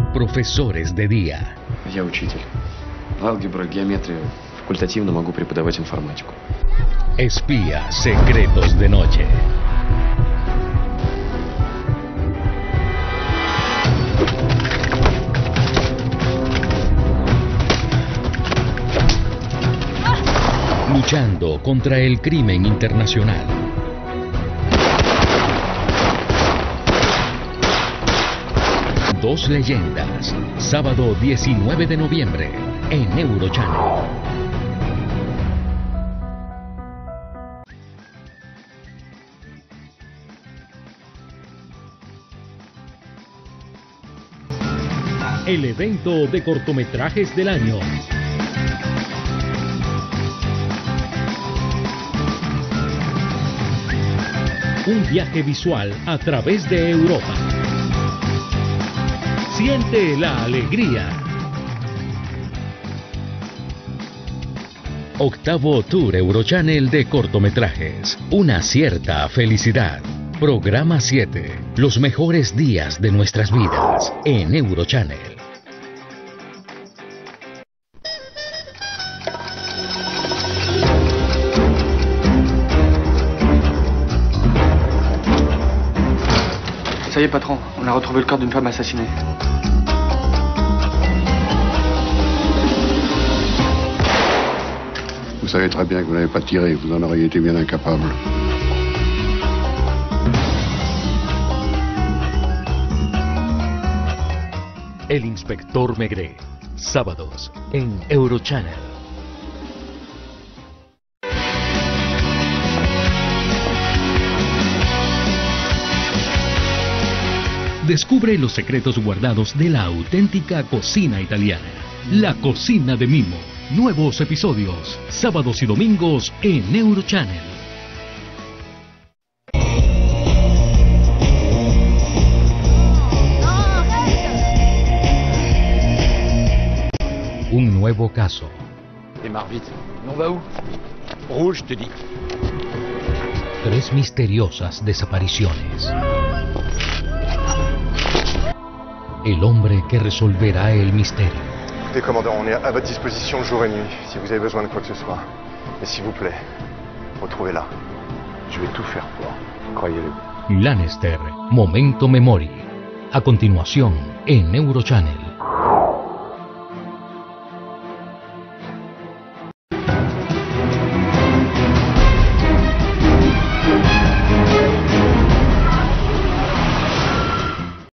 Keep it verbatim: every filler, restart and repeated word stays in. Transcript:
Profesores de día. Я учитель. Алгебра, геометрия. Факультативно могу преподавать информатику. Espías secretos de noche. Luchando contra el crimen internacional. Dos leyendas, sábado diecinueve de noviembre, en Eurochannel. El evento de cortometrajes del año. Un viaje visual a través de Europa. Siente la alegría. Octavo Tour Eurochannel de cortometrajes. Una cierta felicidad. Programa siete. Los mejores días de nuestras vidas en Eurochannel. Ça y est, patron, on a retrouvé le corps d'une femme assassinée. Vous savez très bien que vous n'avez pas tiré, vous en auriez été bien incapable. El Inspector Maigret, sábados en Eurochannel. Descubre los secretos guardados de la auténtica cocina italiana. La cocina de Mimo. Nuevos episodios, sábados y domingos en Eurochannel. Un nuevo caso. Démarre vite. On va où? Rouge, je te dis. Tres misteriosas desapariciones. El hombre que resolverá el misterio. Écoutez, commandant, on est à votre disposition jour et nuit, si vous avez besoin de quoi que ce soit. Mais s'il vous plaît, retrouvez-la. Je vais tout faire pour, croyez-le. Lannister, Momento Memori. A continuación, en Eurochannel.